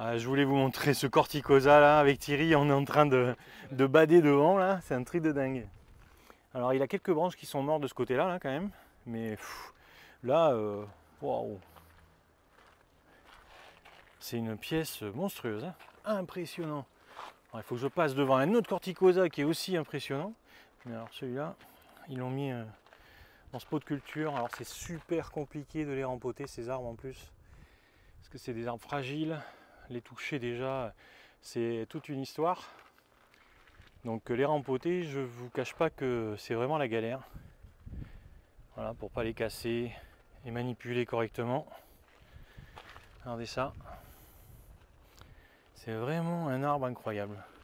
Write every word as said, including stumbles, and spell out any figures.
Ah, je voulais vous montrer ce corticosa là avec Thierry, on est en train de, de bader devant là, c'est un truc de dingue. Alors il a quelques branches qui sont mortes de ce côté là, là quand même, mais pff, là, euh, waouh, c'est une pièce monstrueuse, hein. Impressionnant. Alors, il faut que je passe devant un autre corticosa qui est aussi impressionnant, mais alors celui-là, ils l'ont mis euh, dans ce pot de culture, alors c'est super compliqué de les rempoter ces arbres en plus, parce que c'est des arbres fragiles. Les toucher déjà, c'est toute une histoire. Donc les rempoter, je vous cache pas que c'est vraiment la galère. Voilà, pour pas les casser et manipuler correctement. Regardez ça. C'est vraiment un arbre incroyable.